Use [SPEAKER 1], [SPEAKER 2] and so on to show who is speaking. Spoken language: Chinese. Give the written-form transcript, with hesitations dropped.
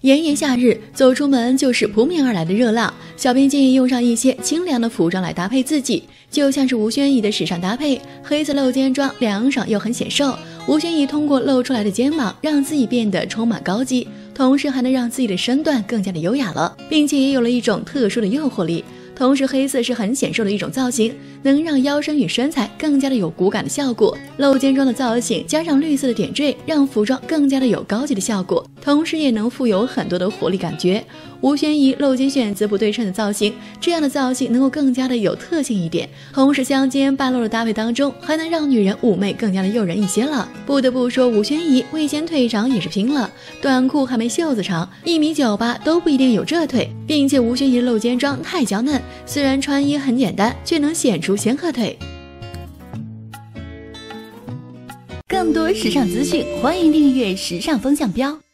[SPEAKER 1] 炎炎夏日，走出门就是扑面而来的热浪。小编建议用上一些清凉的服装来搭配自己，就像是吴宣仪的时尚搭配，黑色露肩装凉爽又很显瘦。吴宣仪通过露出来的肩膀，让自己变得充满高级，同时还能让自己的身段更加的优雅了，并且也有了一种特殊的诱惑力。同时黑色是很显瘦的一种造型，能让腰身与身材更加的有骨感的效果。露肩装的造型加上绿色的点缀，让服装更加的有高级的效果，同时也能富有很多的活力感觉。吴宣仪露肩选择不对称的造型，这样的造型能够更加的有特性一点，同时香肩半露的搭配当中，还能让女人妩媚更加的诱人一些了。不得不说，吴宣仪为显腿长也是拼了，短裤还没袖子长，1.98米都不一定有这腿，并且吴宣仪的露肩装太娇嫩，虽然穿衣很简单，却能显出仙鹤腿。
[SPEAKER 2] 更多时尚资讯，欢迎订阅时尚风向标。